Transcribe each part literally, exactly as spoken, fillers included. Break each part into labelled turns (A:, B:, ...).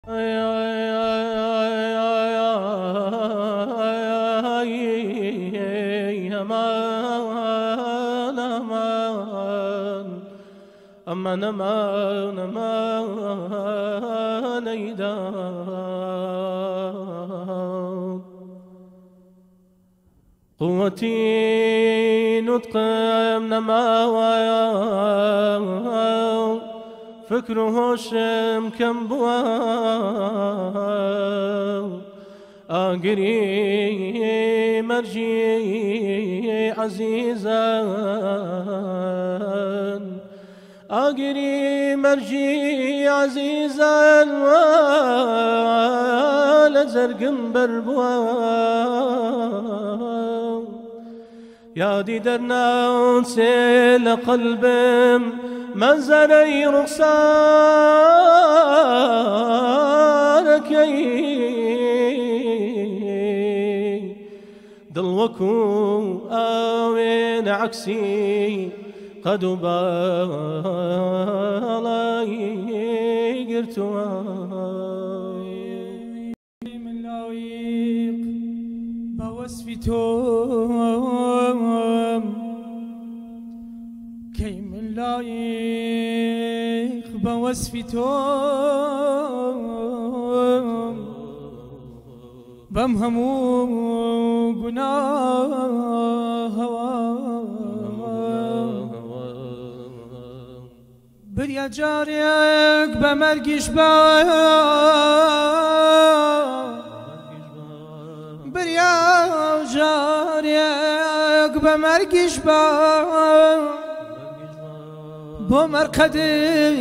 A: أمان أمان أمان أيدان قوتي نتقم نما فكره شم كم بوا أجري مرجي عزيزا أجري مرجي عزيزا ولا زرقم بربوا يا دي درنا سيل قلبم منزري رخصارك دلوكو آوين عكسي قد بالاي قرتواي
B: من لايق بوصفي توم كي من لايق بوصفي توم بمهمو قناه بريا جاريك بمرقش با بريا جاريك بمرقش با بو مرقدي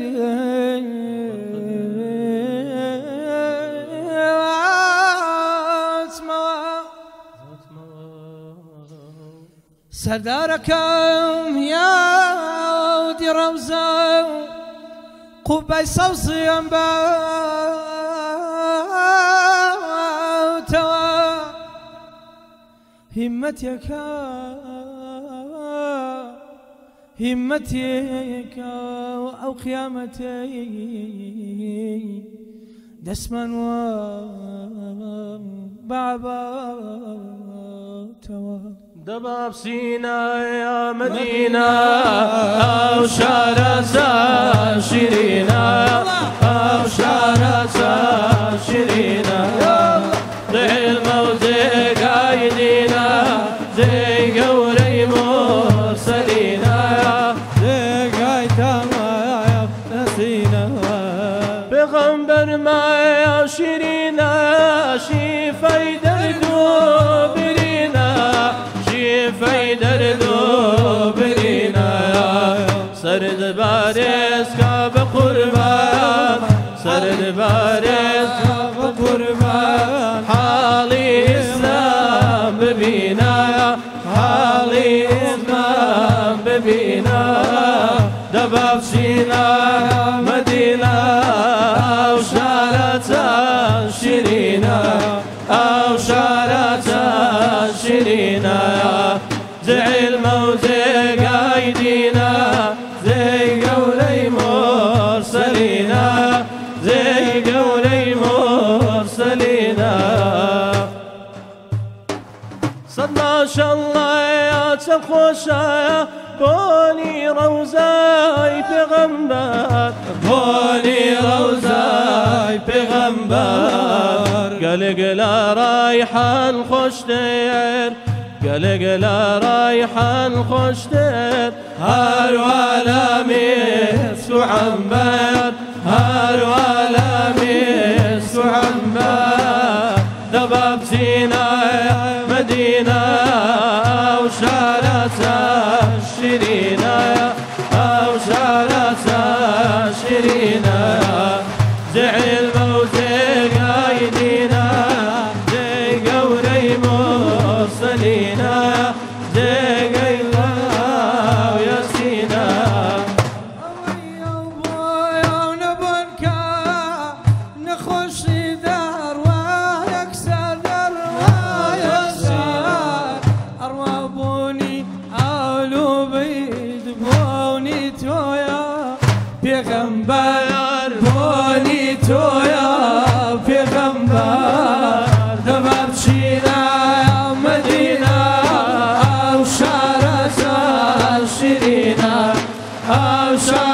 B: سرداركم يا دي روزة قبي صوصي توا همتك همتك أو قيامتي دسما وبعبا توا
A: دباب سينا يا مدينة أو شارع شيرينا أو شارع شيرينا ضيع الموزي قايدينا زي قوري مرسلينا
B: زي قايدة نسينا
A: بغنبر ما يا شيرينا شيفاي دردو فايدر دو برينا سرد بارس كاب قربان سرد بارس كاب قربان حالي إسلام ببينا حالي إسلام ببينا دباب سينا مدينة أو شارة شيرينا أو شارة شيرينا زي الموزي قايدينا زي قولي مرسلينا زي قولي مرسلينا صدنا الله يا تخوشا بوني روزاي بغنبر بوني روزاي بغنبر قلق لا رايحة خوش دير قلق لا رايحة خوش دير هار ولا ميس وعنبر هار ولا ميس وعنبر دباب سينا مدينة أو شارة شيرينا أو شارة شيرينا زعل الموزي قايدينا زي قوري مرسلينا زي قيلا وياسينا
B: يا ابويا ونبنكا نخش دار ويكسر دار ويكسر أروابوني أولو بيد بوني تويا بيغنبر بوني تويا أو شايا